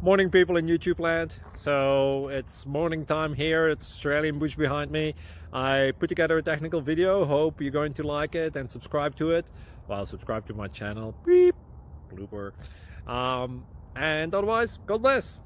Morning, people in YouTube land. So it's morning time here. It's Australian bush behind me. I put together a technical video. Hope you're going to like it and subscribe to it. Well, subscribe to my channel. Beep. Blooper. And otherwise, God bless.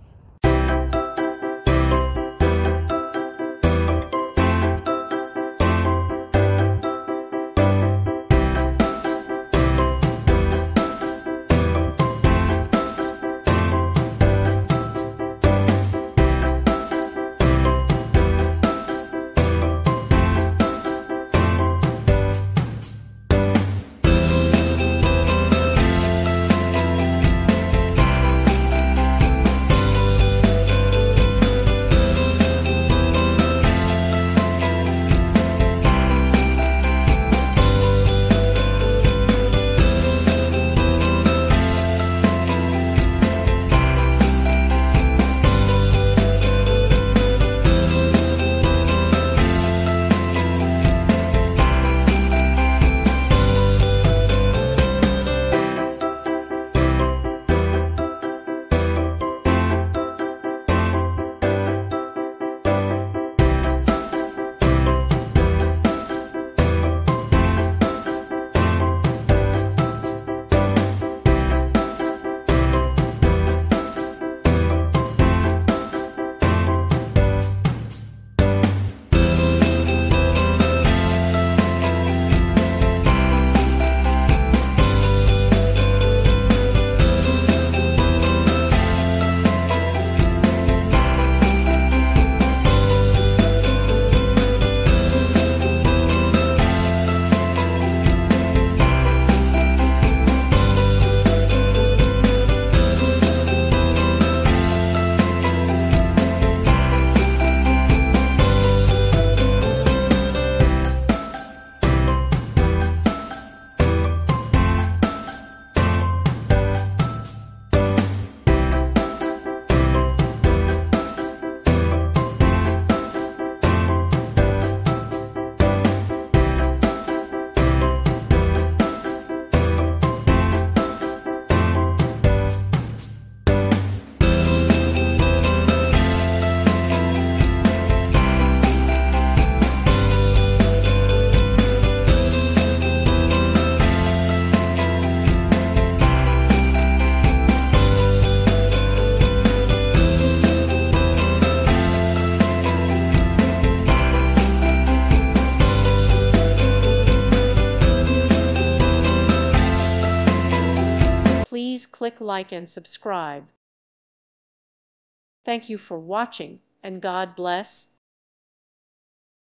Please click like and subscribe. Thank you for watching, and God bless.